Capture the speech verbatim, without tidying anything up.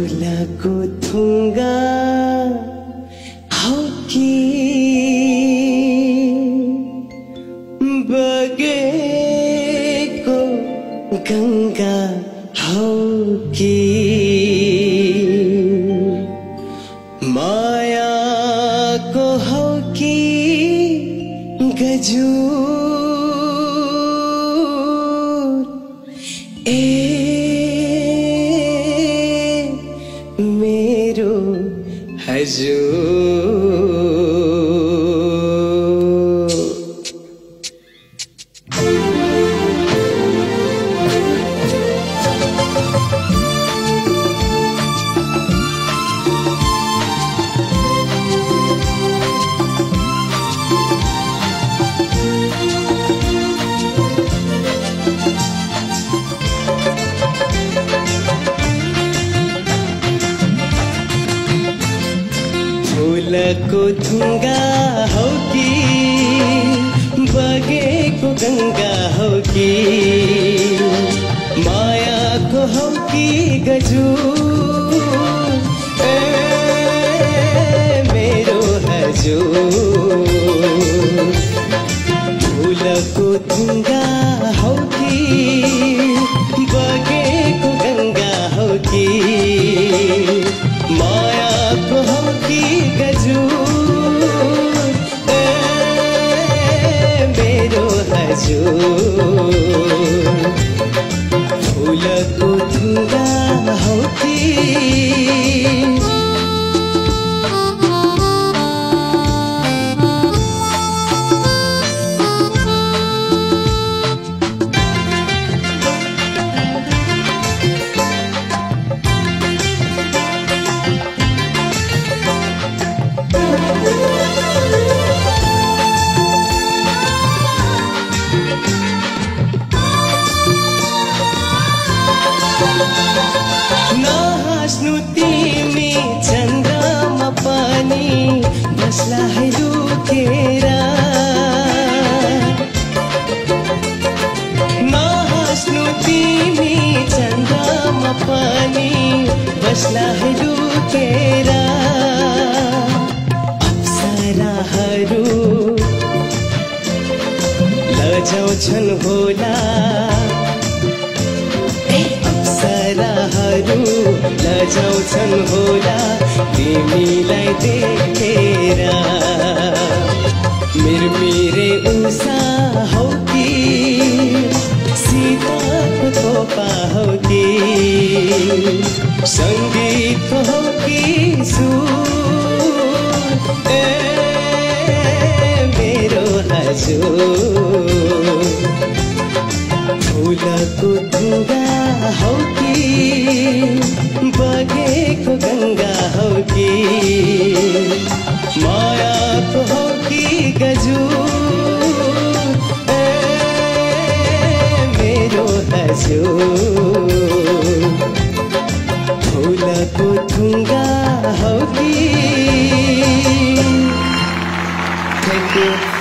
फुलको थुङ्गा हौ कि बगेको गङ्गा हौ कि मायाको हौ कि गजुर ए मेरो हजुर। फुलको थुङ्गा हौ कि बगेको गङ्गा हौ कि मायाको हौ कि गजुर ए मेरो हजुर। फुलको थुङ्गा हौ कि बगेको गङ्गा हौ कि मायाको हौ कि गजुर ए मेरो हजुर। फुलको थुङ्गा हौ कि नहाँस्नु तिमी चन्द्रमा पनि बस्ला है लुकेर। नहाँस्नु तिमी चन्द्रमा पनि बस्ला है लुकेर। अप्सराहरू लजाउँछन् होला लजाउँछन् होला तिमीलाई देखेर। मिरमिरे उषा हौ कि सीताको थोपा हौ कि सङ्गीतको हौ कि सुर ए मेरो हजुर। फुलको थुङ्गा हौ कि बगेको गङ्गा हौ कि मायाको हौ कि गजुर ए मेरो हजुर। फुलको थुङ्गा हौ कि। Thank you.